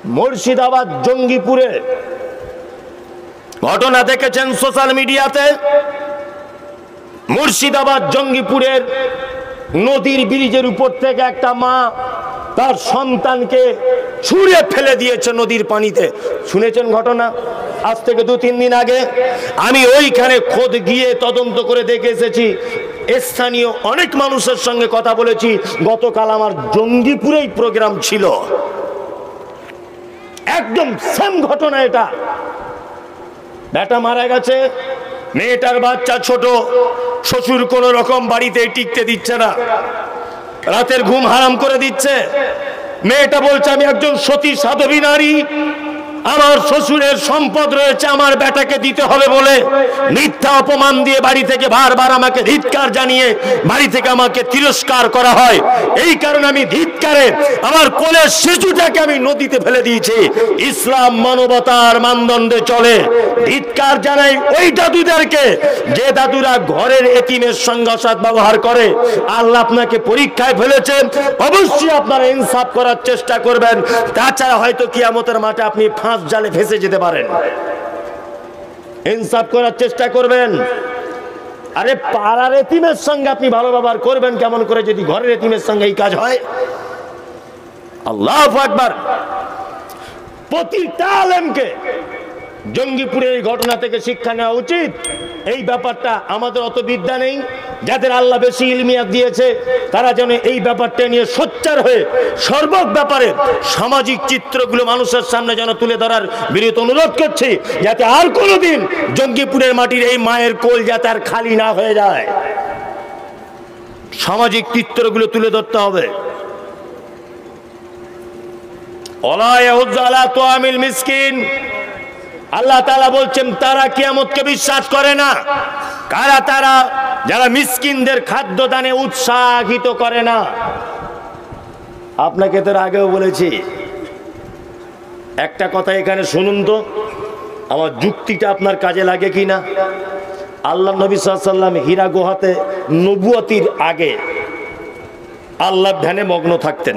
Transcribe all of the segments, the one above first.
মুর্শিদাবাদ জঙ্গিপুরে ঘটনা দেখেছেন সোশ্যাল মিডিয়াতে। মুর্শিদাবাদ জঙ্গিপুরের নদীর ব্রিজের উপর থেকে একটা মা তার সন্তানকে ছুঁড়ে ফেলে দিয়েছে নদীর পানিতে। শুনেছেন ঘটনা? আজ থেকে 2-3 দিন আগে আমি ওইখানে খোদ গিয়ে তদন্ত করে দেখে এসেছি। স্থানীয় অনেক মানুষের সঙ্গে কথা বলেছি। গতকাল আমার জঙ্গিপুরেই প্রোগ্রাম ছিল, একদম সেম ঘটনা। এটা বেটা মারা গেছে, মেয়েটার বাচ্চা ছোট, শ্বশুর কোন রকম বাড়িতে টিকতে দিচ্ছে না, রাতের ঘুম হারাম করে দিচ্ছে। মেয়েটা বলছে আমি একজন সতী সাধবী নারী, আমার শ্বশুরের সম্পদ রয়েছে, আমার বেটাকে দিতে হবে বলে মিথ্যা অপমান দিয়ে বাড়ি থেকে বারবার আমাকে ধিক্কার জানিয়ে বাড়ি থেকে আমাকে তিরস্কার করা হয়। এই কারণে আমি ধিক্কারে আমার কোলের শিশুটাকে আমি নদীতে ফেলে দিয়েছি। ইসলাম মানবতার মানদণ্ডে চলে। ধিক্কার জানাই ওই দাদুদেরকে যে দাদুরা ঘরের এতিমের সঙ্গে অসৎ ব্যবহার করে। আল্লাহ আপনাকে পরীক্ষায় ফেলেছেন, অবশ্যই আপনারা ইনসাফ করার চেষ্টা করবেন। তাছাড়া হয়তো কিয়ামতের মাঠে আপনি ফাঁস জালে ফেসে যেতে পারেন। ইনসাফ করার চেষ্টা করবেন। আরে পাড়ার এতিমের সঙ্গে আপনি ভালো ব্যবহার করবেন কেমন করে যদি ঘরের এতিমের সঙ্গে এই কাজ হয়? আল্লাহু আকবার। প্রতিটা আলেমকে জঙ্গিপুরের এই ঘটনা থেকে শিক্ষা নেওয়া উচিত। এই ব্যাপারটা আমাদের অত বিদ্যা নেই, যাদের আল্লাহ বেশি ইলমিয়াত দিয়েছে তারা যেন এই ব্যাপারটা নিয়ে সোচ্চার হয়ে সর্ব ব্যাপারে সামাজিক চিত্রগুলো মানুষের সামনে যেন তুলে ধরার বিনীত অনুরোধ করছি, যাতে আর কোনোদিন জঙ্গিপুরের মাটির এই মায়ের কোল যাতে আর খালি না হয়ে যায়। সামাজিক চিত্রগুলো তুলে ধরতে হবে। ওয়ালা ইয়াহুজ্জু আলা তুআমিল মিসকিন, আল্লাহ তাআলা বলছেন তারা কিয়ামতকে বিশ্বাস করে না। কারা তারা? যারা মিসকিনদের খাদ্য দানে উৎসাহিত করে না। আপনাকে তো আগেও বলেছি, একটা কথা এখানে শুনুন তো, আমার যুক্তিটা আপনার কাজে লাগে কিনা। আল্লাহ নবী সাল্লাল্লাহু আলাইহি ওয়াসাল্লাম হীরা গুহাতে নবুয়তির আগে আল্লাহর ধ্যানে মগ্ন থাকতেন।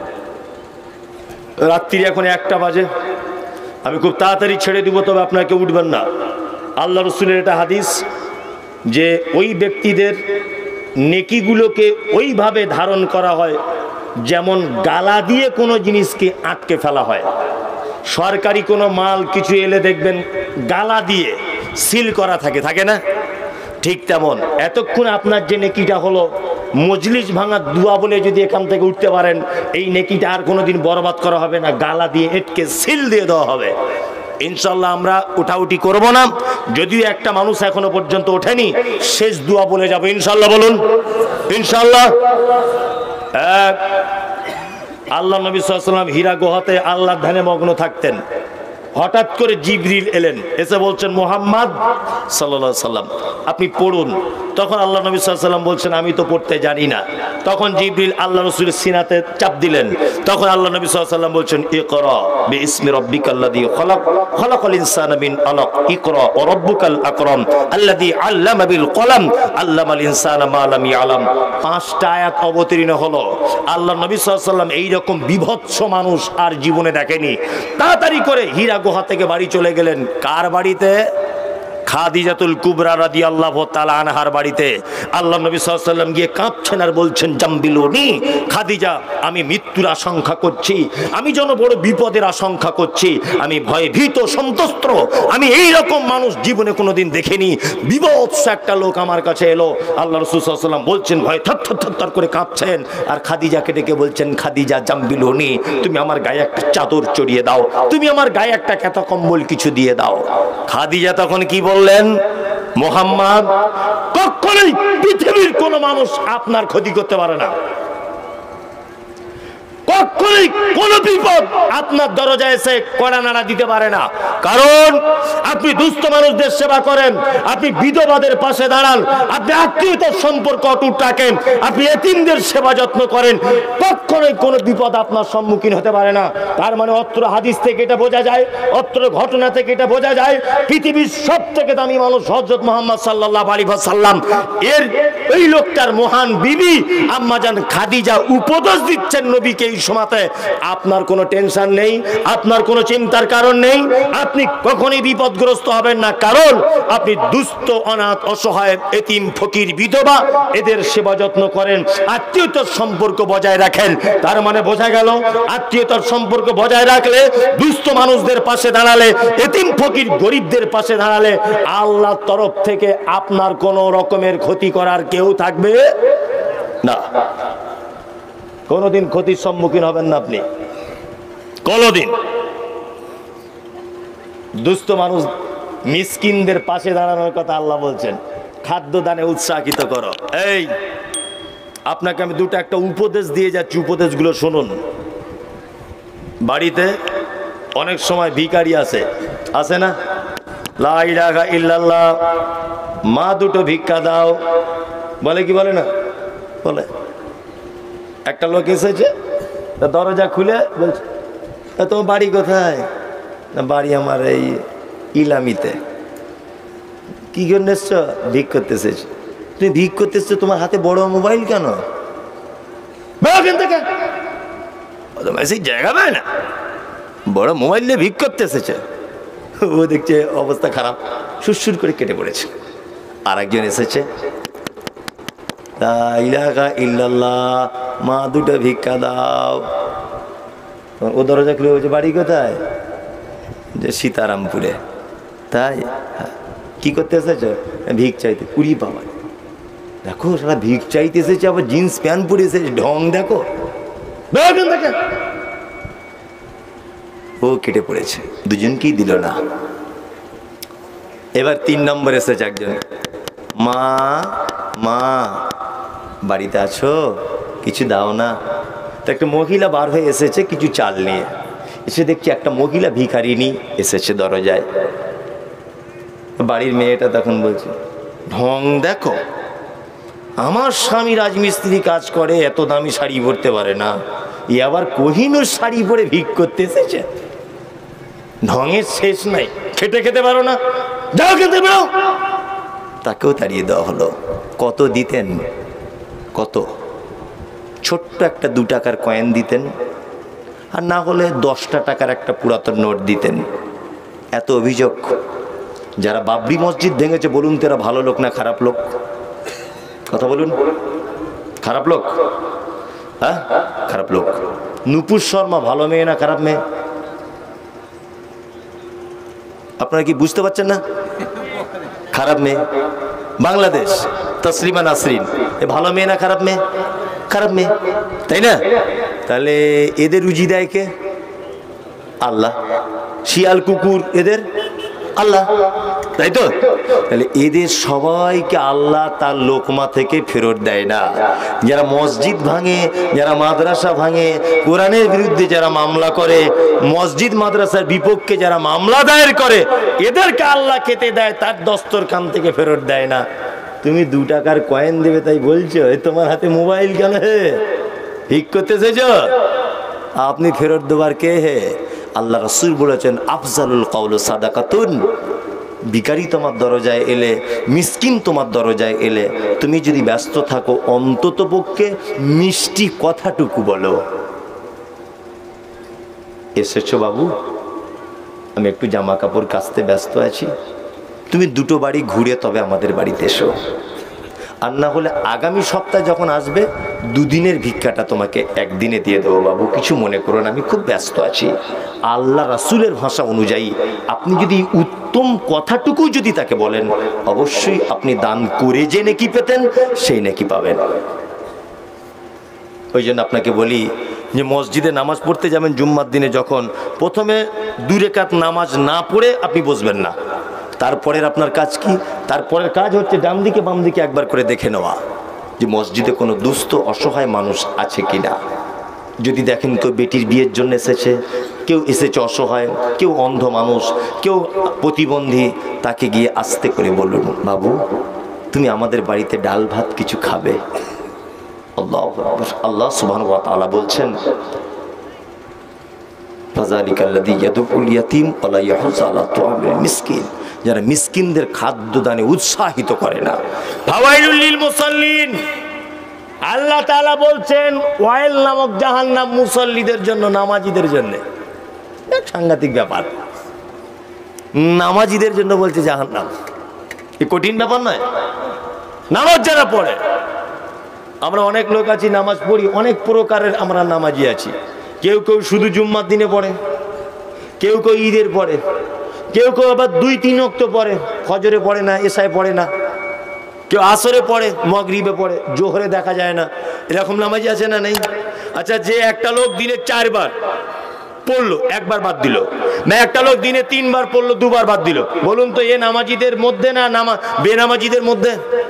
রাত্রি এখন 1টা বাজে, আমি খুব তাড়াতাড়ি ছেড়ে দিব, তবে আপনাকে উঠবেন না। আল্লাহ রসুলের এটা হাদিস যে ওই ব্যক্তিদের নেকিগুলোকে ওইভাবে ধারণ করা হয় যেমন গালা দিয়ে কোনো জিনিসকে আটকে ফেলা হয়। সরকারি কোনো মাল কিছু এলে দেখবেন গালা দিয়ে সিল করা থাকে, থাকে না? ঠিক তেমন এতক্ষণ আপনার যে নেকিটা হলো মজলিস ভাঙা দুয়া বলে যদি এখান থেকে উঠতে পারেন, এই নেকিটা আর কোনোদিন বরবাদ করা হবে না, গালা দিয়ে এটকে সিল দিয়ে দেওয়া হবে। ইনশাল্লাহ আমরা উঠাউঠি করব না, যদিও একটা মানুষ এখনো পর্যন্ত ওঠেনি, শেষ দুয়া বলে যাবো ইনশাল্লাহ। বলুন ইনশাল্লাহ। আল্লাহ নবী সাল্লাল্লাহু আলাইহি ওয়াসাল্লাম হীরা গুহাতে আল্লাহর ধ্যানে মগ্ন থাকতেন। হঠাৎ করে জিবরিল এলেন, এসে বলছেন মুহাম্মদ সাল্লাল্লাহু আলাইহি ওয়াসাল্লাম আপনি পড়ুন। তখন আল্লাহ নবী সাল্লাল্লাহু আলাইহি ওয়াসাল্লাম বলছেন আমি তো পড়তে জানি না। তখন জিবরিল আল্লাহ রাসূলের সিনাতে চাপ দিলেন। তখন আল্লাহ নবী সাল্লাল্লাহু আলাইহি ওয়াসাল্লাম বলছেন ইকরা বিইসমি রাব্বিকাল্লাযী খালাক খালাকাল ইনসানা মিন আলাক ইকরা ওয়া রাব্বুকাল আকরাম আল্লাযী আল্লামা বিল কলম আল্লামাল ইনসানা মা লাম ইয়ালাম। 5টা আয়াত অবতীর্ণ হলো। আল্লাহ নবী সাল্লাল্লাহু আলাইহি ওয়াসাল্লাম এইরকম বিভৎস মানুষ আর জীবনে দেখেনি। তাড়াতাড়ি করে হীরা গুহা থেকে বাড়ি চলে গেলেন। কার বাড়িতে? খাদিজাতুল কুবরা রাদিয়াল্লাহু তাআলা আনহার বাড়িতে। আল্লাহ নবী সাল্লাল্লাহু আলাইহি ওয়াসাল্লাম গিয়ে কাঁপছেন আর বলছেন জাম্বিলুনি খাদিজা, আমি মৃত্যুর আশঙ্কা করছি, আমি যেন বড় বিপদের আশঙ্কা করছি, আমি ভয়ে ভীত সন্ত্রস্ত। আমি এই রকম মানুষ জীবনে কোনোদিন দেখিনি। বিভৎস একটা লোক আমার কাছে এলো। আল্লাহ রাসূল সাল্লাল্লাহু আলাইহি ওয়াসাল্লাম বলছেন ভয়ে থরথর করে কাঁপছেন, আর খাদিজাকে ডেকে বলছেন খাদিজা জাম্বিলুনি, তুমি আমার গায়ে একটা চাদর চড়িয়ে দাও, তুমি আমার গায়ে একটা কাঁথা কম্বল কিছু দিয়ে দাও। খাদিজা তখন কি বললেন? মুহাম্মদ, কখনোই পৃথিবীর কোন মানুষ আপনার ক্ষতি করতে পারে না, কখনোই কোন বিপদ আপনার দরজায় এসে কড়া নাড়া দিতে পারে না। কারণ আপনি দুস্থ মানুষদের সেবা করেন, আপনি বিধবাদের পাশে দাঁড়ান, আপনি আত্মীয়তার সম্পর্ক অটুট রাখেন, আপনি এতিমদের সেবা যত্ন করেন, কখনোই কোনো বিপদ আপনার সম্মুখীন হতে পারে না। তার মানে অত্র হাদিস থেকে এটা বোঝা যায়, অত্র ঘটনা থেকে এটা বোঝা যায়, পৃথিবীর সব থেকে দামি মানুষ হযরত মুহাম্মদ সাল্লাল্লাহু আলাইহি ওয়াসাল্লাম এই লোকটার মহান বিবি আম্মা জান খাদিজা উপদেশ দিচ্ছেন নবীকে এই সময়তে আপনার কোনো টেনশন নেই, আপনার কোনো চিন্তার কারণ নেই, আপনি কখনোই বিপদগ্রস্ত হবেন না, কারণ আপনি দুস্থ, অনাথ, অসহায়, এতিম, ফকির, বিধবা এদের সেবা যত্ন করেন, আত্মীয়তার সম্পর্ক বজায় রাখেন। তার মানে বোঝা গেল আত্মীয়তার সম্পর্ক বজায় রাখলে, দুস্থ মানুষদের পাশে দাঁড়ালে, এতিম ফকির গরিবদের পাশে দাঁড়ালে আল্লাহর তরফ থেকে আপনার কোনো রকমের ক্ষতি করার কেউ থাকবে না। কোনোদিন ক্ষতির সম্মুখীন হবেন না আপনি, কোনোদিন। দুস্থ মানুষ মিসকিনদের পাশে দাঁড়ানোর কথা আল্লাহ বলছেন, খাদ্য দানে উৎসাহিত করো। এই আপনাকে আমি দুটো একটা উপদেশ দিয়ে যাচ্ছি, উপদেশগুলো শুনুন। বাড়িতে অনেক সময় ভিখারি আসে না, লা ইলাহা ইল্লাল্লাহ, মা দুটো ভিক্ষা দাও, বলে কি বলে না? বলে। একটা লোক এসেছে, দরজা খুলে বলছে, তোমার বাড়ি কোথায়? বাড়ি আমার এই ইলামিতে। কি জন্য এসছো? ভিক করতে এসেছ। তুমি ভিক করতে এসছো, তোমার হাতে বড় মোবাইল কেন? সেই জায়গা পায় না, বড় মোবাইল নিয়ে ভিক করতে এসেছে। ও দেখছে অবস্থা খারাপ, সুরসুর করে কেটে পড়েছে। আর একজন এসেছে, লা ইলাহা ইল্লাল্লাহ, মা দুটো ভিক্ষা দাও। ও দরজা খুলে বলছে, বাড়ি কোথায়? যে সীতারামপুরে। তাই? কি করতে এসেছে? ভিক চাইতে। কুড়ি বাবা, দেখো সারা ভিক চাইতে এসেছে, আবার জিন্স প্যান্ট পরে এসেছে, ঢং দেখো। ও কেটে পড়েছে, দুজনকেই দিল না। এবার 3 নম্বর এসেছে একজন, মা মা বাড়িতে আছো? কিছু দাও না। তো একটা মহিলা বার হয়ে এসেছে কিছু চাল নিয়ে। এসে দেখছি একটা মহিলা ভিখারিনী এসেছে দরজায়। বাড়ির মেয়েটা তখন বলছে, ঢং দেখো, আমার স্বামী রাজমিস্ত্রি কাজ করে, এত দামি শাড়ি পরতে পারে না, এ আবার কোহিনূর শাড়ি পরে ভিক করতে এসেছে। ঢঙের শেষ নাই। খেতে খেতে পারো না, যাও খেতে পারো। তাকেও তাড়িয়ে দেওয়া হলো। কত দিতেন? কত? ছোট্ট একটা 2 টাকার কয়েন দিতেন, আর না হলে 10টা টাকার একটা পুরাতন নোট দিতেন। এত অভিযোগ। যারা বাবরি মসজিদ ভেঙেছে বলুন তো এরা ভালো লোক না খারাপ লোক? কথা বলুন। খারাপ লোক? হ্যাঁ, খারাপ লোক। নুপুর শর্মা ভালো মেয়ে না খারাপ মেয়ে? আপনারা কি বুঝতে পারছেন না? খারাপ মেয়ে। বাংলাদেশ তসলিমা নাসরিন, এ ভালো মেয়ে না খারাপ মেয়ে? খারাপ মেয়ে, তাই না? তাহলে এদের রুজি দেয় কে? আল্লাহ। শিয়াল কুকুর এদের আল্লাহ, তাই তো? তাহলে এদের সবাইকে আল্লাহ তার লোকমা থেকে ফেরত দেয় না। যারা মসজিদ ভাঙে, যারা মাদ্রাসা ভাঙে, কোরআনের বিরুদ্ধে যারা মামলা করে, মসজিদ মাদ্রাসার বিপক্ষে যারা মামলা দায়ের করে, এদেরকে আল্লাহ খেতে দেয়, তার দস্তরখান থেকে ফেরত দেয় না। তুমি 2 টাকার কয়েন দেবে তাই বলছো, তোমার হাতে মোবাইল কেন? হে ঠিক করতে এসেছ, আপনি ফেরত দেবার কে? হে আল্লাহ রাসূল বলেছেন, আফজালুল কওলু সাদাকাতুন। ভিখারি তোমার দরজায় এলে, মিসকিন তোমার দরজায় এলে, তুমি যদি ব্যস্ত থাকো অন্তত পক্ষে মিষ্টি কথাটুকু বলো, এসেছো বাবু, আমি একটু জামা কাপড় কাচতে ব্যস্ত আছি, তুমি 2টো বাড়ি ঘুরে তবে আমাদের বাড়িতে এসো। আর না হলে আগামী সপ্তাহে যখন আসবে 2 দিনের ভিক্ষাটা তোমাকে 1 দিনে দিয়ে দেবো বাবু, কিছু মনে করো না, আমি খুব ব্যস্ত আছি। আল্লাহ রাসূলের ভাষা অনুযায়ী আপনি যদি উত্তম কথাটুকু যদি তাকে বলেন, অবশ্যই আপনি দান করে যে নেকি পেতেন সেই নেকি পাবেন। ওই জন্য আপনাকে বলি যে মসজিদে নামাজ পড়তে যাবেন জুম্মার দিনে, যখন প্রথমে 2 রাকাত নামাজ না পড়ে আপনি বসবেন না। তারপরের আপনার কাজ কি? তারপরের কাজ হচ্ছে ডান দিকে বাম দিকে একবার করে দেখে নেওয়া যে মসজিদে কোনো দুস্থ অসহায় মানুষ আছে কিনা। যদি দেখেন কেউ বেটির বিয়ের জন্য এসেছে, কেউ এসেছে অসহায়, কেউ অন্ধ মানুষ, কেউ প্রতিবন্ধী, তাকে গিয়ে আস্তে করে বলুন, বাবু তুমি আমাদের বাড়িতে ডাল ভাত কিছু খাবে। আল্লাহ সুবহানাহু ওয়া তাআলা বলছেন, ফাযালিকাল্লাযী ইয়াদউল ইয়াতীম ওয়া লা ইয়াহুয্যু আলা তুআমিল মিসকিন। যারা মিসকিনদের খাদ্য দানে উৎসাহিত করে না। ফাওয়াইলুল লিল মুসাল্লিন, আল্লাহ তাআলা বলছেন ওয়াইল নামক জাহান্নাম মুসল্লিদের জন্য, নামাজীদের জন্য। সাংঘাতিক ব্যাপার, নামাজীদের জন্য বলছে জাহান্নাম। এই কঠিন ব্যাপার নয়? নামাজ যারা পড়ে, আমরা অনেক লোক আছি নামাজ পড়ি, অনেক প্রকারের আমরা নামাজি আছি। কেউ কেউ শুধু জুম্মার দিনে পড়ে, কেউ কেউ ঈদের পড়ে, কেউ কেউ আবার 2-3 ওয়াক্ত পড়ে, ফজরে পড়ে না, এশায় পড়ে না, কেউ আসরে পড়ে, মাগরিবে পড়ে, জোহরে দেখা যায় না। এরকম নামাজি আছে না নেই? আচ্ছা, যে একটা লোক দিনে 4 বার পড়লো, 1 বার বাদ দিল, না একটা লোক দিনে 3 বার পড়লো, 2 বার বাদ দিল, বলুন তো এ নামাজিদের মধ্যে না বেনামাজিদের মধ্যে?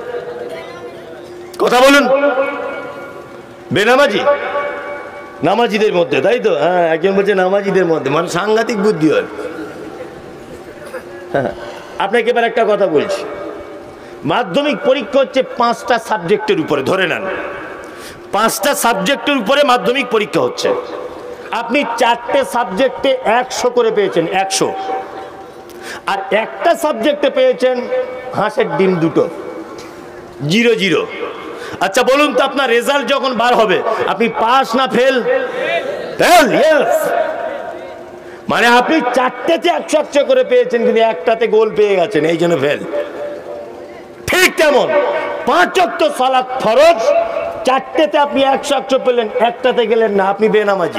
কথা বলুন। বেনামাজি নামাজিদের মধ্যে, তাই তো? হ্যাঁ, একজন বলছে নামাজিদের মধ্যে, মানে সাংঘাতিক বুদ্ধি হয়। হ্যাঁ, আপনাকে এবার একটা কথা বলছি। মাধ্যমিক পরীক্ষা হচ্ছে 5টা সাবজেক্টের উপরে, ধরে নেন 5টা সাবজেক্টের উপরে মাধ্যমিক পরীক্ষা হচ্ছে। আপনি 4টে সাবজেক্টে 100 করে পেয়েছেন, 100, আর একটা সাবজেক্টে পেয়েছেন হাঁসের ডিম 2টো, 0-0। আচ্ছা বলুন তো, আপনার রেজাল্ট যখন বার হবে আপনি পাস না ফেল? Fail, yes. মানে আপনি 4টেতে 100 করে পেয়েছেন, কিন্তু একটাতে গোল পেয়ে গেছেন, এই জন্য ফেল। ঠিক তেমন 5 ওয়াক্ত সালাত ফরজ, 4টেতে আপনি 100 পেলেন, একটাতে গেলেন না, আপনি বেনামাজি।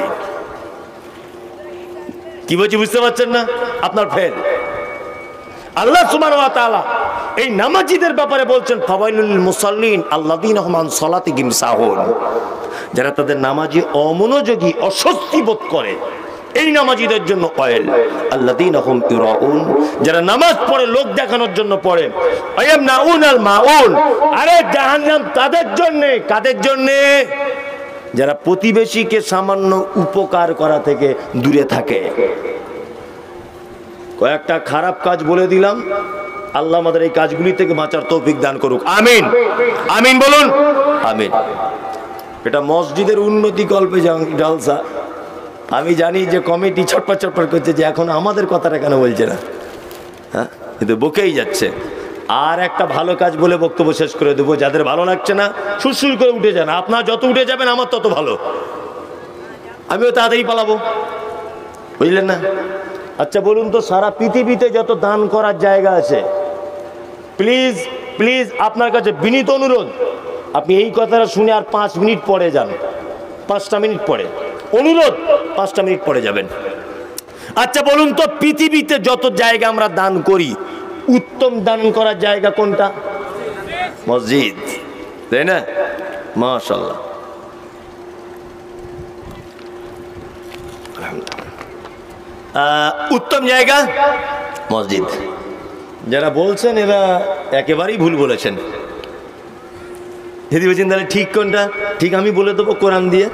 কি বলছি বুঝতে পারছেন না? আপনার ফেল। আল্লাহ সুবহানাহু ওয়া তাআলা এই নামাজীদের ব্যাপারে বলছেন ফাওয়াইলুল মুসাল্লিন আল্লাযীনা হুম আন সালাতিহিম সাহুন, যারা তাদের নামাজে অমনোযোগী, অস্বস্তি বোধ করে, এই নামাজীদের জন্য ওয়াইল। আল্লাযীনা হুম ইউরাউন, যারা নামাজ পড়ে লোক দেখানোর জন্য পড়ে। আয়ামনাউনাল মাউন, আরে জাহান্নাম তাদের জন্য। কাদের জন্য? যারা প্রতিবেশীকে সামান্য উপকার করা থেকে দূরে থাকে। কয়েকটা খারাপ কাজ বলে দিলাম, আল্লাহ আমাদের এই কাজগুলি থেকে বাঁচার তৌফিক দান করুক, আমিন। আমিন বলুন, আমিন। এটা মসজিদের উন্নতি কল্পে জলসা। আমি জানি যে কমিটি ছটপট করছে যে এখন আমাদের কথাটা কেন বলছে না, হ্যাঁ, কিন্তু বকেই যাচ্ছে। আর একটা ভালো কাজ বলে বক্তব্য শেষ করে দেবো, যাদের ভালো লাগছে না সুরসুর করে উঠে যান। আপনার যত উঠে যাবেন আমার তত ভালো, আমিও তাড়াতাড়ি পালাবো, বুঝলেন না? আচ্ছা বলুন তো, সারা পৃথিবীতে যত দান করার জায়গা আছে, প্লিজ প্লিজ আপনার কাছে বিনীত অনুরোধ, আপনি এই কথাটা শুনে আর 5 মিনিট পরে যান, 5টা মিনিট পরে, অনুরোধ 5টা মিনিট পরে যাবেন। আচ্ছা বলুন তো, পৃথিবীতে যত জায়গা আমরা দান করি, উত্তম দান করার জায়গা কোনটা? মসজিদ, তাই না? মাশাআল্লাহ। উত্তম জায়গা মসজিদ। যারা বলছেন এরা একেবারেই ভুল বলেছেন। যদি বলছেন তাহলে ঠিক কোনটা? ঠিক আমি বলে দেবো কোরআন দিয়ে।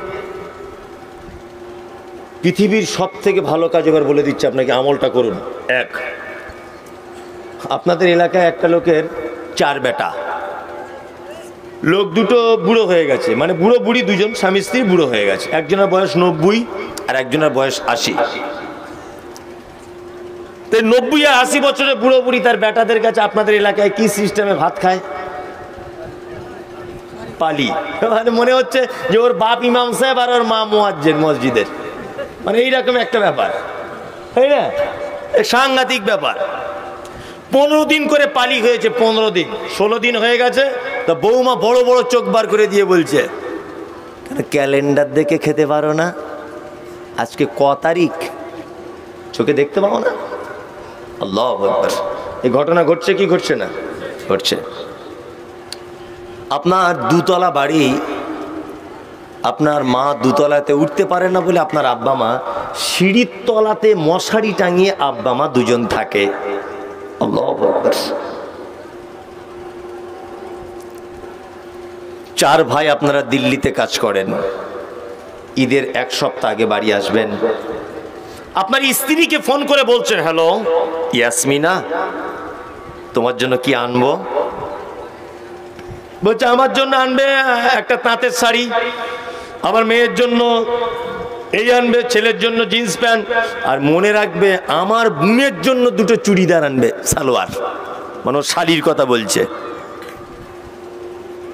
পৃথিবীর সব থেকে ভালো কাজ এবার বলে দিচ্ছে আপনাকে, আমলটা করুন। 1, আপনাদের এলাকায় একটা লোকের 4 বেটা, লোক দুটো বুড়ো হয়ে গেছে, মানে বুড়ো বুড়ি দুজন, স্বামী স্ত্রী বুড়ো হয়ে গেছে। একজনের বয়স 90 আর একজনের বয়স 80। 90 আর 80 বছরের বুড়ো বুড়ি তার বেটাদের কাছে আপনাদের এলাকায় কি সিস্টেমে ভাত খায়? পালি। মানে মনে হচ্ছে যে ওর বাপ ইমাম সাহেব আর ওর মা মুয়াজ্জিন মসজিদের, মানে এইরকম একটা ব্যাপার, তাই না? সাংঘাতিক ব্যাপার। 15 দিন করে পালি হয়েছে, 15 দিন, 16 দিন হয়ে গেছে। তা বৌমা বড় বড় চোখ বার করে দিয়ে বলছে, ক্যালেন্ডার দেখে খেতে পারো না? আজকে ক তারিখ? চোখে দেখতে পাবো না? আল্লাহু আকবার। এই ঘটনা ঘটছে কি ঘটছে না? ঘটছে। আপনার 2 তলা বাড়ি, আপনার মা 2 তলাতে উঠতে পারে না বলে আপনার আব্বা মা সিঁড়ির তলাতে মশারি টাঙিয়ে আব্বা মা দুজন থাকে। আল্লাহু আকবার। 4 ভাই আপনারা দিল্লিতে কাজ করেন, ঈদের 1 সপ্তাহ আগে বাড়ি আসবেন। আপনার স্ত্রীকে ফোন করে বলছেন, হ্যালো ইয়াসমিনা, তোমার জন্য কি আনবো? বলছে আমার জন্য আনবে একটা তাঁতের শাড়ি, আমার মেয়ের জন্য এই আনবে, ছেলের জন্য জিন্স প্যান্ট, আর মনে রাখবে আমার বোনের জন্য 2টো চুড়িদার আনবে, সালোয়ার। মানে শাড়ির কথা বলছে।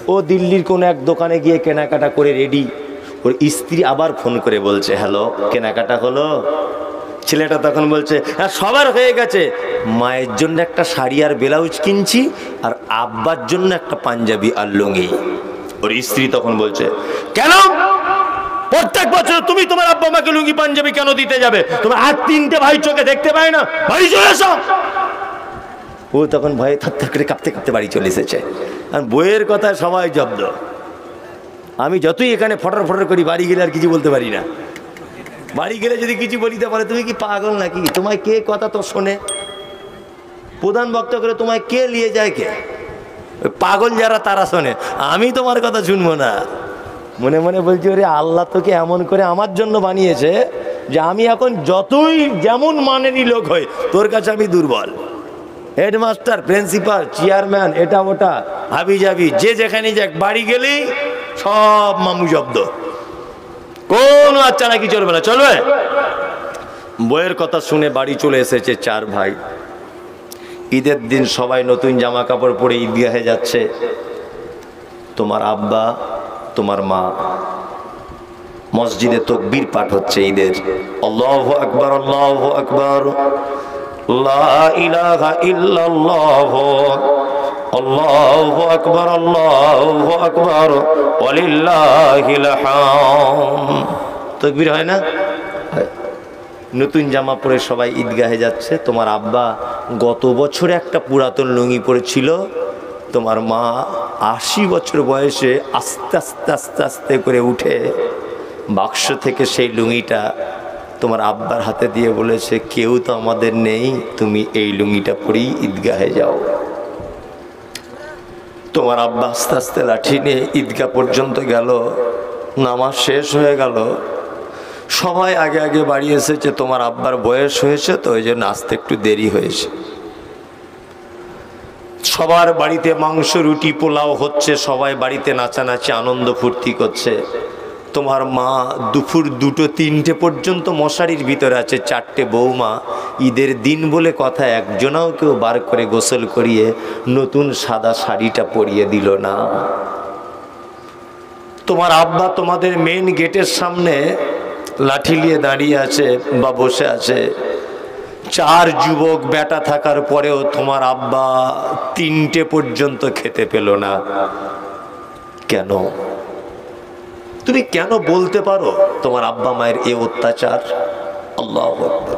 ও দিল্লির কোনো এক দোকানে গিয়ে কেনাকাটা করে রেডি, ওর স্ত্রী আবার ফোন করে বলছে, হ্যালো কেনাকাটা হলো? ছেলেটা তখন বলছে, হ্যাঁ সবার হয়ে গেছে, মায়ের জন্য একটা শাড়ি আর ব্লাউজ কিনছি, আর আব্বার জন্য একটা পাঞ্জাবি আর লুঙ্গি। ওর স্ত্রী তখন বলছে, কেন প্রত্যেক বছর তুমি তোমার আব্বা মাকে লুঙ্গি পাঞ্জাবি কেন দিতে যাবে? তোমার আর তিনটে ভাই চোখে দেখতে পায় না? বাড়ি চলে এসো। ও তখন ভয়ে থরথর করে কাঁপতে কাঁপতে বাড়ি চলে এসেছে। আর বইয়ের কথা সবাই জব্দ। আমি যতই এখানে ফটর ফটর করি, বাড়ি গেলে আর কিছু বলতে পারি না। বাড়ি গেলে যদি কিছু বলিতে পারে, তুমি কি পাগল নাকি? তোমায় কে কথা তো শোনে? প্রধান বক্তা করে তোমায় কে নিয়ে যায়? কে? পাগল যারা তারা শোনে, আমি তোমার কথা শুনবো না। মনে মনে বলছি, ওরে আল্লাহ তোকে এমন করে আমার জন্য বানিয়েছে যে আমি এখন যতই যেমন মানেরই লোক হই, তোর কাছে আমি দুর্বল। হেডমাস্টার, প্রিন্সিপাল, চেয়ারম্যান, এটা ওটা হাবি যাবি, যে যেখানে যাক, বাড়ি গেলেই সব মামু জব্দ। কোনো আচ্ছা নাকি চলবে না, চলবে? বইয়ের কথা শুনে বাড়ি চলে এসেছে চার ভাই। ঈদের দিন সবাই নতুন জামা কাপড় পরে ঈদগাহে যাচ্ছে। তোমার আব্বা, তোমার মা মসজিদে তাকবীর পাঠ হচ্ছে ঈদের। আল্লাহু আকবার, আল্লাহু আকবার, লা ইলাহা ইল্লাল্লাহ, আল্লাহু আকবার, আল্লাহু আকবার, ওয়ালিল্লাহিল হামদ। তাকবীর হয় না? নতুন জামা পরে সবাই ঈদগাহে যাচ্ছে। তোমার আব্বা গত বছরে একটা পুরাতন লুঙ্গি পরেছিল। তোমার মা 80 বছর বয়সে আস্তে আস্তে আস্তে আস্তে করে উঠে বাক্স থেকে সেই লুঙ্গিটা তোমার আব্বার হাতে দিয়ে বলেছে, কেউ তো আমাদের নেই, তুমি এই লুঙ্গিটা পরেই ঈদগাহে যাও। তোমার আব্বা আস্তে আস্তে লাঠি নিয়ে ঈদগাহ পর্যন্ত গেল। নামাজ শেষ হয়ে গেল। সবাই আগে আগে বাড়ি এসেছে। তোমার আব্বার বয়স হয়েছে তো, ওই জন্য আসতে একটু দেরি হয়েছে। সবার বাড়িতে মাংস, রুটি, পোলাও হচ্ছে। সবাই বাড়িতে নাচানাচি, আনন্দ ফুর্তি করছে। তোমার মা দুপুর 2-3টে পর্যন্ত মশারির ভিতরে আছে। 4টে বৌমা, ঈদের দিন বলে কথা, একজনাও কেউ বার করে গোসল করিয়ে নতুন সাদা শাড়িটা পরিয়ে দিল না। তোমার আব্বা তোমাদের মেন গেটের সামনে লাঠি নিয়ে দাঁড়িয়ে আছে বা বসে আছে। 4 যুবক বেটা থাকার পরেও তোমার আব্বা 3টে পর্যন্ত খেতে পেল না। কেন? তুমি কেন বলতে পারো তোমার আব্বা মায়ের এই অত্যাচার? আল্লাহু আকবার।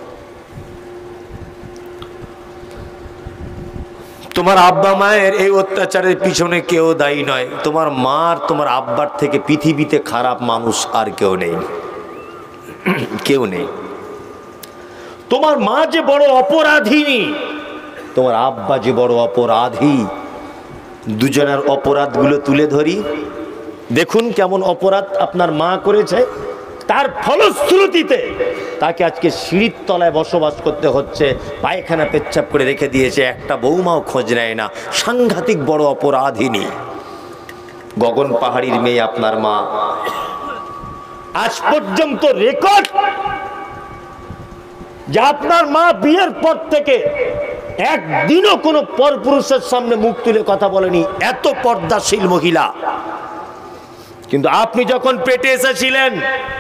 তোমার আব্বা মায়ের এই অত্যাচারের পিছনে কেউ দায়ী নয়। তোমার মা আর তোমার আব্বার থেকে পৃথিবীতে খারাপ মানুষ আর কেউ নেই, কেউ নেই। তোমার মা যে বড় অপরাধী, তোমার আব্বা যে বড় অপরাধী। দুজনের অপরাধগুলো তুলে ধরি। দেখুন কেমন অপরাধ আপনার মা করেছে। তার ফলশ্রুতিতে তাকে আজকে সিঁড়ির তলায় বসবাস করতে হচ্ছে। পায়খানা পেচ্ছাপ করে রেখে দিয়েছে, একটা বৌমাও খোঁজ নেয় না। সাংঘাতিক বড় অপরাধিনী। গগন পাহাড়ির মেয়ে আপনার মা। আজ পর্যন্ত রেকর্ড যে আপনার মা বিয়ের পর থেকে একদিনও কোনো পরপুরুষের সামনে মুখ তুলে কথা বলেনি। এত পর্দাশীল মহিলা। কিন্তু আপনি যখন পেটে এসেছিলেন,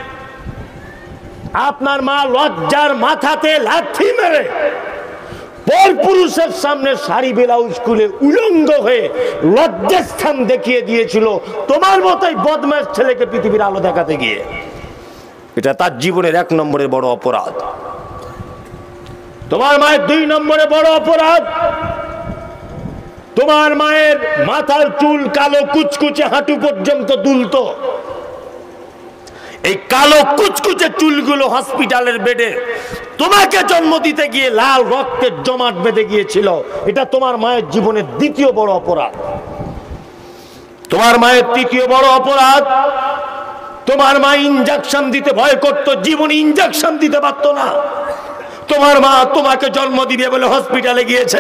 আপনার মা লজ্জার মাথাতে লাথি মেরে পরপুরুষের সামনে শাড়ি ব্লাউজ খুলে উলঙ্গ হয়ে লজ্জাস্থান দেখিয়ে দিয়েছিল তোমার মতোই বদমাশ ছেলেকে পৃথিবীর আলো দেখাতে গিয়ে। এটা তার জীবনের 1 নম্বরের বড় অপরাধ। তোমার মায়ের 2 নম্বরে বড় অপরাধ, তোমার মায়ের মাথার চুল কালো কুচকুচে হাঁটু পর্যন্ত দুলতো। এই কালো কুচকুচে চুলগুলো হসপিটালের বেডে তোমাকে জন্ম দিতে গিয়ে লাল রক্তের জমাট বেঁধে গিয়েছিল। এটা তোমার মায়ের জীবনের 2য় বড় অপরাধ। তোমার মায়ের 3য় বড় অপরাধ, তোমার মা ইনজেকশন দিতে ভয় করত, জীবনে ইনজেকশন দিতে পারত না। তোমার মা তোমাকে জন্ম দিবে বলে হসপিটালে গিয়েছে।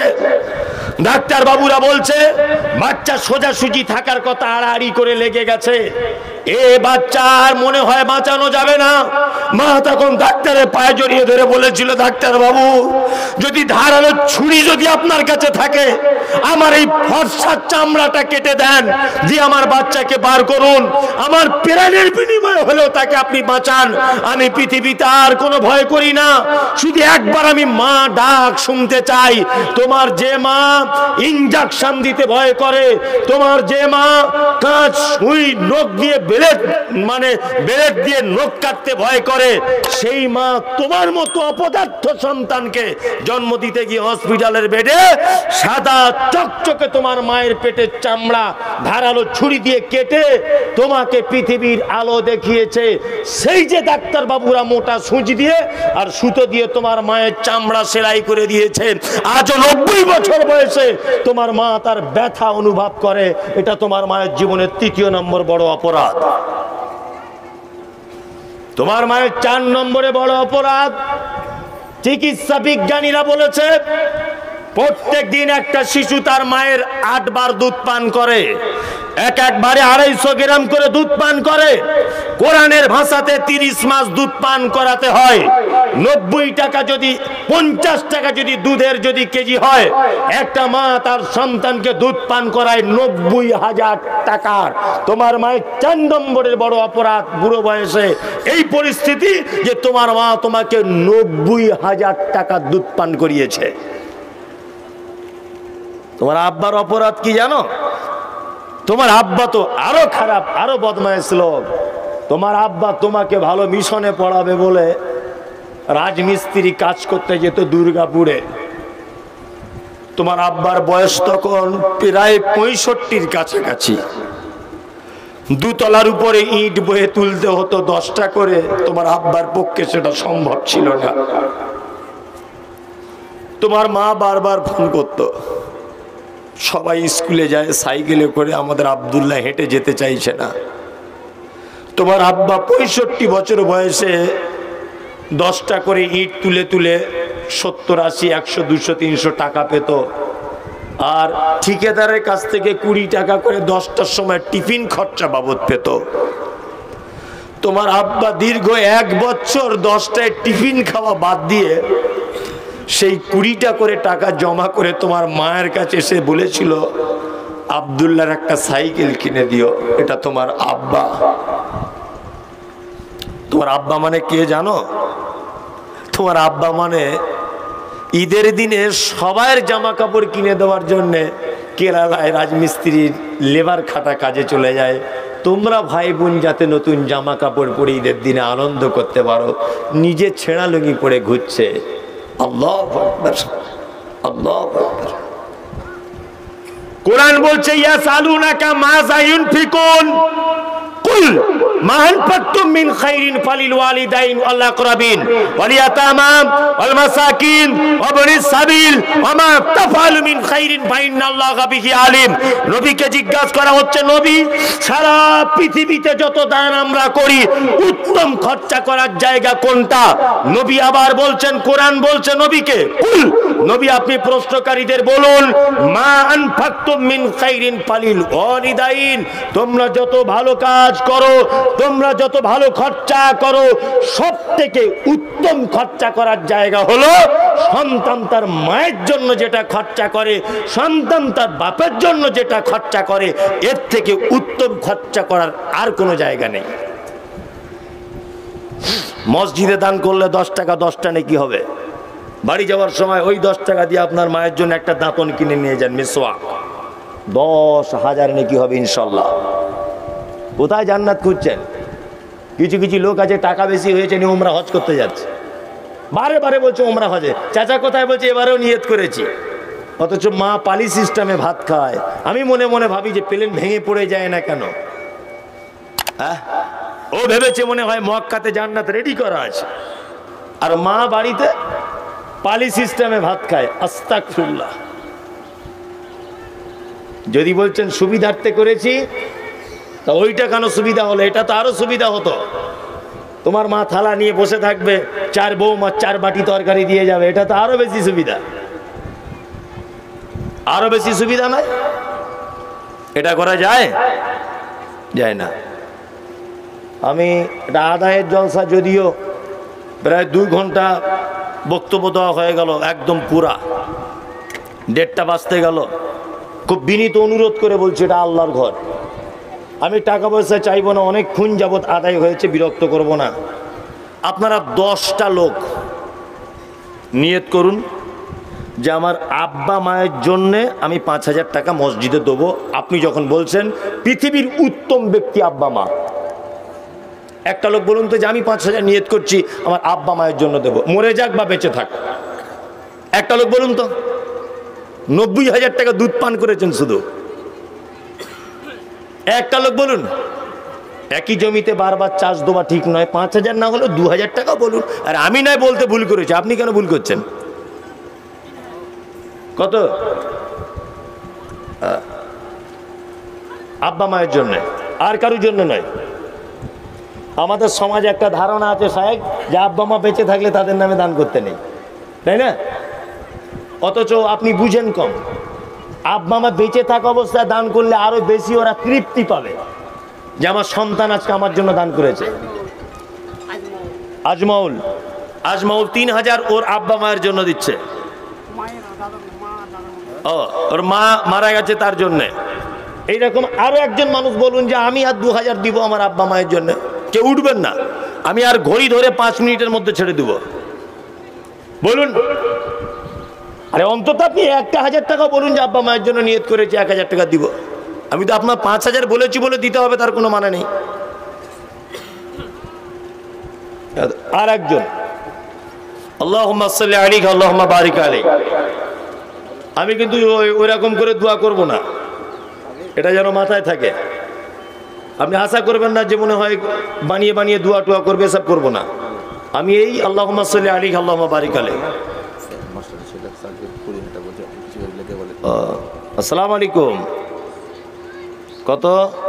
ডাক্তার বাবুরা বলছে বাচ্চা সোজাসুজি থাকার কথা, আড়াআড়ি করে লেগে গেছে। এ বাচ্চার মনে হয় বাঁচানো যাবে না। মা তখন ডাক্তারের পায়ে জড়িয়ে ধরে বলেছিল, ডাক্তার বাবু, যদি ধারালো ছুরি যদি আপনার কাছে থাকে, আমার এই ফর্সার চামড়াটা কেটে দেন, দিয়ে আমার বাচ্চাকে বার করুন, আমার প্রাণের বিনিময়ে হলেও তাকে আপনি বাঁচান। আমি পৃথিবীতে আর কোনো ভয় করি না, শুধু একবার আমি মা ডাক শুনতে চাই। তোমার যে মা ইনজেকশন দিতে ভয় করে, তোমার যে মা কাঁচ সুই নখ দিয়ে বেলেট দিয়ে নখ কাটতে ভয় করে, সেই মা তোমার মতো অপদার্থ সন্তানকে জন্ম দিতে গিয়ে হসপিটালের বেডে সাদা চকচকে তোমার মায়ের পেটের চামড়া ধারালো ছুরি দিয়ে কেটে তোমাকে পৃথিবীর আলো দেখিয়েছে। সেই যে ডাক্তার বাবুরা মোটা সুচ দিয়ে আর সুতো দিয়ে তোমার মায়ের চামড়া সেলাই করে দিয়েছে, আজ 90 বছর বয়সে তোমার মা তার ব্যথা অনুভব করে। এটা তোমার মায়ের জীবনের 3 নম্বর বড় অপরাধ। তোমার মায়ের 4 নম্বরে বড় অপরাধ, চিকিৎসা বিজ্ঞানীরা বলেছে প্রত্যেক দিন একটা শিশু তার মায়ের 8 বার দুধ পান করে, একবারে 250 গ্রাম করে দুধ পান করে। কোরআনের ভাষাতে 30 মাস দুধ পান করাতে হয়। 90 টাকা যদি 50 টাকা যদি দুধের যদি কেজি হয়, একটা মা তার সন্তানকে দুধ পান করায় 90,000 টাকার। তোমার মায়ের 4 নম্বরের বড় অপরাধ বুড়ো বয়সে এই পরিস্থিতি যে তোমার মা তোমাকে 90,000 টাকা দুধ পান করিয়েছে। তোমার আব্বার অপরাধ কি জানো? তোমার আব্বা তো আরো খারাপ, আরো বদমাইশ লোক। তোমার আব্বা তোমাকে ভালো মিশনে পড়াবে বলে রাজমিস্ত্রি কাজ করতে যেত দুর্গাপুরে। তোমার আব্বার বয়স তখন প্রায় 65-র কাছাকাছি। 2 তলার উপরে ইট বয়ে তুলতে হতো 10টা করে। তোমার আব্বার পক্ষে সেটা সম্ভব ছিল না। তোমার মা বারবার ফোন করতো, সবাই স্কুলে যায় সাইকেলে করে, আমাদের আব্দুল্লাহ হেঁটে যেতে চাইছে না। তোমার আব্বা 65 বছর বয়সে 10টা করে ইট তুলে তুলে 70, 80, 100, 200, 300 টাকা পেত। আর ঠিকাদারের কাছ থেকে 20 টাকা করে 10টার সময় টিফিন খরচা বাবদ পেত। তোমার আব্বা দীর্ঘ 1 বছর 10টায় টিফিন খাওয়া বাদ দিয়ে সেই 20টা করে টাকা জমা করে তোমার মায়ের কাছে এসে বলেছিল, আব্দুল্লাহর একটা সাইকেল কিনে দিও। এটা তোমার আব্বা। তোমার আব্বা মানে কে জানো? তোমার আব্বা মানে ঈদের দিনে সবার জামা কাপড় কিনে দেওয়ার জন্য কেরালায় রাজমিস্ত্রির লেবার খাটা কাজে চলে যায়। তোমরা ভাই বোন যাতে নতুন জামা কাপড় পরে ঈদের দিনে আনন্দ করতে পারো, নিজে ছেঁড়া লুঙ্গি পরে ঘুরছে। আল্লাহু আকবার, আল্লাহু আকবার। কোরআন বলছে, ইয়াসালুনাকা মাযা ইউনফিকুন কুল মা আনফাকতুম মিন খাইরিন ফালিল ওয়ালিদাইন ওয়াল আকরাবিন ওয়াল ইয়াতামা ওয়াল মাসাকিন ওয়া বনিস সাবিল ওয়া মা তাফআলু মিন খাইরিন ফাইন্নাল্লাহা বিহি আলিম। নবীকে জিজ্ঞাসা করা হচ্ছে, নবী সারা পৃথিবীতে যত দান আমরা করি উত্তম খরচা করার জায়গা কোনটা? নবী আবার বলছেন, কোরআন বলছে নবীকে, কুল নবী আপনি প্রশ্নকারীদের বলুন, মা আনফাকতুম মিন খাইরিন ফালিল ওয়ালিদাইন, তোমরা যত ভালো কাজ করো, তোমরা যত ভালো খরচা করো, সব থেকে উত্তম খরচা করার জায়গা হলো সন্তান তার মায়ের জন্য যেটা খরচা করে, সন্তান তার বাপের জন্য যেটা খরচা করে, এর থেকে উত্তম খরচা করার আর কোনো জায়গা নেই। মসজিদে দান করলে 10 টাকা 10টা নেকি হবে। বাড়ি যাওয়ার সময় ওই 10 টাকা দিয়ে আপনার মায়ের জন্য একটা দাঁতন কিনে নিয়ে যান, মিসওয়াক, 10,000 নেকি হবে ইনশাল্লাহ। কোথায় জান্নাত খুঁজছেন? কিছু কিছু লোক আছে টাকা বেশি হয়েছে নিয়ে উমরা হজ করতে যাচ্ছে, বারে বারে বলছে উমরা হজে। চাচা কোথায়? বলছে এবারেও নিয়ত করেছি। অথচ মা পালি সিস্টেমে ভাত খায়। আমি মনে মনে ভাবি যে প্লেন ভেঙে পড়ে যায় না কেন? হ্যাঁ, ও ভেবেছে মনে হয় মক্কাতে জান্নাত রেডি করা আছে, আর মা বাড়িতে পালি সিস্টেমে ভাত খায়। আস্তাগফিরুল্লাহ। যদি বলছেন সুবিধার্থে করেছি, তা ওইটা কেন সুবিধা হলো? এটা তো আরো সুবিধা হতো। তোমার মা থালা নিয়ে বসে থাকবে, 4 বৌমা 4 বাটি তরকারি দিয়ে যাবে, এটা তো আরো বেশি সুবিধা। আরো বেশি সুবিধা নয়? এটা করা যায়? যায় না। আমি এটা আদায়ের জলসা, যদিও প্রায় 2 ঘন্টা বক্তব্য দেওয়া হয়ে গেল, একদম পুরা 1:30 বাজতে গেল। খুব বিনীত অনুরোধ করে বলছি, এটা আল্লাহর ঘর, আমি টাকা পয়সা চাইবো না, অনেকক্ষণ যাবৎ আদায় হয়েছে, বিরক্ত করব না। আপনারা 10টা লোক নিয়ত করুন যে আমার আব্বা মায়ের জন্যে আমি 5,000 টাকা মসজিদে দেবো। আপনি যখন বলছেন পৃথিবীর উত্তম ব্যক্তি আব্বা মা, একটা লোক বলুন তো যে আমি 5,000 নিয়ত করছি আমার আব্বা মায়ের জন্য দেবো, মরে যাক বা বেঁচে থাক। একটা লোক বলুন তো। 90,000 টাকা দুধ পান করেছেন শুধু। একটা লোক বলুন। একই জমিতে বারবার চাষ দেওয়া ঠিক নয়, 5,000 না হলেও 2,000 টাকা বলুন। আর আমি নয় বলতে ভুল করেছি, আপনি কেন ভুল করছেন? কত? আব্বা মায়ের জন্য, আর কারোর জন্য নয়। আমাদের সমাজে একটা ধারণা আছে সাহেব, যে আব্বা মা বেঁচে থাকলে তাদের নামে দান করতে নেই, তাই না? অথচ আপনি বুঝেন কম। আব্বা মা বেঁচে থাকা অবস্থায় দান করলে আরো বেশি ওরা তৃপ্তি পাবে, যে আমার সন্তান আজকে আমার জন্য দান করেছে। আজমাউল 3,000 ওর আব্বা মায়ের জন্য দিচ্ছে। ওর মা মারা গেছে তার জন্য। এইরকম আরো একজন মানুষ বলুন যে আমি আর 2,000 দিব আমার আব্বা মায়ের জন্য। কেউ উঠবেন না, আমি আর ঘড়ি ধরে 5 মিনিটের মধ্যে ছেড়ে দিব। বলুন। আরে অন্তত আপনি 1,000 টাকা বলুন যে আব্বা মায়ের জন্য নিয়ত করেছি 1,000 টাকা দিব। আমি তো আপনার 5,000 বলেছি বলে দিতে হবে তার কোনো মানে নেই। আর একজন আল্লাহুম্মা সাল্লি আলাইহি আল্লাহুম্মা বারিক আলাইহি। আমি কিন্তু ওই রকম করে দোয়া করব না, এটা যেন মাথায় থাকে। আপনি আশা করবেন না যে মনে হয় বানিয়ে বানিয়ে দোয়া টোয়া করবে, সব করব না। আমি এই আল্লাহুম্মা সাল্লি আলাইহি আল্লাহুম্মা বারিক আলাইহি। আসসালামু আলাইকুম। কত?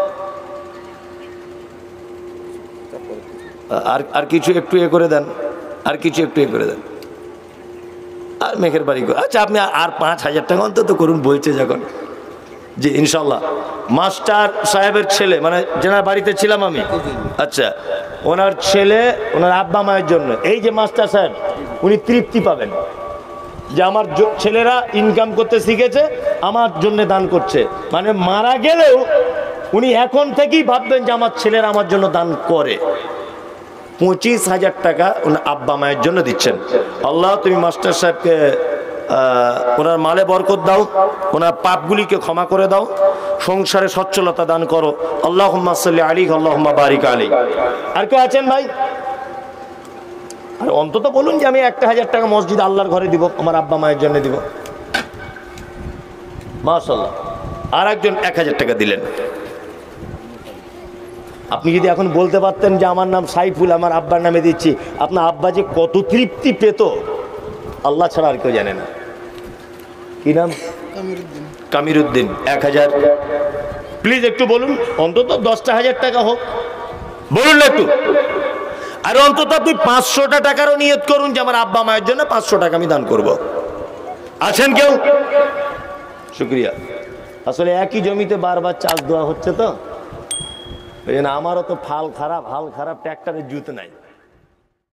আর কিছু একটু এ করে দেন, আর কিছু একটু এ করে দেন। আর মেঘের বাড়ি। আচ্ছা আপনি আর 5,000 টাকা অন্তত করুন, বলছে যখন। জি ইনশাল্লাহ। মাস্টার সাহেবের ছেলে, মানে যেনার বাড়িতে ছিলাম আমি, আচ্ছা ওনার ছেলে ওনার আব্বা মায়ের জন্য, এই যে মাস্টার সাহেব, উনি তৃপ্তি পাবেন যে আমার ছেলেরা ইনকাম করতে শিখেছে, আমার জন্য দান করছে। মানে মারা গেলেও উনি এখন থেকেই ভাববেন যে আমার ছেলেরা আমার জন্য দান করে। 25,000 টাকা ওনার আব্বা মায়ের জন্য দিচ্ছেন। আল্লাহ তুমি মাস্টার সাহেবকে ওনার মালে বরকত দাও, ওনার পাপগুলিকে ক্ষমা করে দাও, সংসারে সচ্ছলতা দান করো। আল্লাহুম্মা সাল্লি আলাইহি আল্লাহুম্মা বারিক আলাইহি। আর কেউ আছেন ভাই? আর অন্তত বলুন যে আমি 1,000 টাকা মসজিদ আল্লাহর ঘরে দিব, আমার আব্বা মায়ের জন্য দিব। মাশাআল্লাহ। আর একজন 1,000 টাকা দিলেন। আপনি যদি এখন বলতে পারতেন যে আমার নাম সাইফুল, আমার আব্বার নামে দিচ্ছি, আপনার আব্বা যে কত তৃপ্তি পেত আল্লাহ ছাড়া আর কেউ জানে না। কি নাম? কামিরুদ্দিন। 1,000। প্লিজ একটু বলুন, অন্তত 10,000 টাকা হোক, বলুন না একটু। আর অন্তত আপনি 500টা টাকারও নিয়ত করুন যে আমার আব্বা মায়ের জন্য 500 টাকা আমি দান করব। আছেন কেউ? শুকরিয়া। আসলে একই জমিতে বারবার চাষ দেওয়া হচ্ছে তো, আমারও তো হাল খারাপ ট্র্যাক্টরের জুত নাই।